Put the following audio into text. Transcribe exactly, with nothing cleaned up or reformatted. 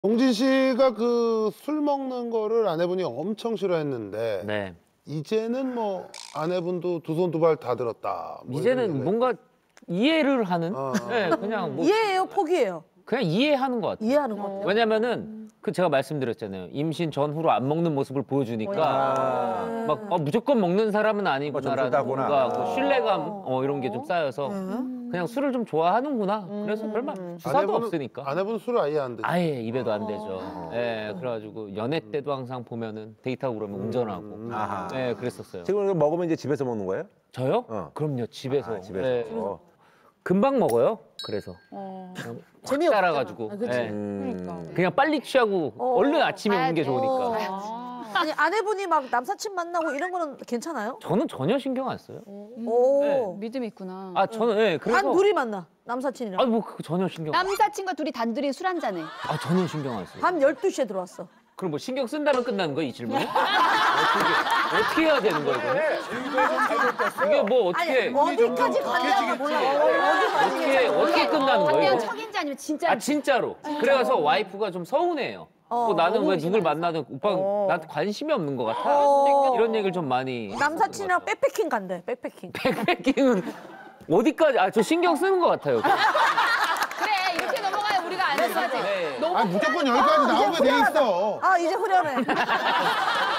동진 씨가 그 술 먹는 거를 아내분이 엄청 싫어했는데 네. 이제는 뭐 아내분도 두 손 두 발 다 들었다. 뭐 이제는 뭔가 이해를 하는? 어. 네, 그냥 뭐 이해해요, 포기해요? 그냥 이해하는 것 같아요. 이해하는 것 같아요. 왜냐면은 그 제가 말씀드렸잖아요. 임신 전후로 안 먹는 모습을 보여주니까 아. 막 어, 무조건 먹는 사람은 아니구나라는 쓰다구나. 뭔가 그 신뢰감 어, 이런 게 좀 쌓여서 그냥 술을 좀 좋아하는구나. 그래서 별말 주사도 아내분은- 없으니까. 아내분 술을 아예 안 드죠. 아예 입에도 안 대죠. 예, 그래가지고 연애 때도 항상 보면은 데이트하고 그러면 운전하고. 아하. 예, 그랬었어요. 지금 이거 먹으면 이제 집에서 먹는 거예요? 저요? 어. 그럼요, 집에서. 아, 집에서. 예. 어. 금방 먹어요. 그래서 재미없잖아. 따라가지고. 아, 그치? 예. 음. 그냥 빨리 취하고 어. 얼른 아침에 먹는 게 어. 좋으니까. 아니 아내분이 막 남사친 만나고 이런 거는 괜찮아요? 저는 전혀 신경 안 써요. 오. 네. 믿음이 있구나. 아 저는 예 그래서 단 둘이 만나 남사친이랑. 아뭐 그거 전혀 신경 안 남사친과 둘이 단둘이 술 한 잔해. 아 저는 신경 안 써요. 밤 열두 시에 들어왔어. 그럼 뭐 신경 쓴다면 끝나는 거야 이 질문은? 어떻게, 어떻게 해야 되는 거야 이거? 이게 뭐 어떻게 아니 어디까지 간다고 몰라. 어디까지 어떻게 어떻게 끝나는 거야 그냥 이거? 척인지 아니면 진짜. 아 진짜로. 그래가서 와이프가 좀 서운해요. 뭐 나는 왜 누굴 만나든 오빠 나한테 관심이 없는 것 같아. 어. 이런 얘기를 좀 많이. 남사친이랑 백패킹 간대. 백패킹. 백패킹은 어디까지? 아 저 신경 쓰는 것 같아요. 그래 이렇게 넘어가야 우리가 안 했어야지. 네. 너무 아 무조건 여기까지 나오게 돼 있어. 아 이제 후련해.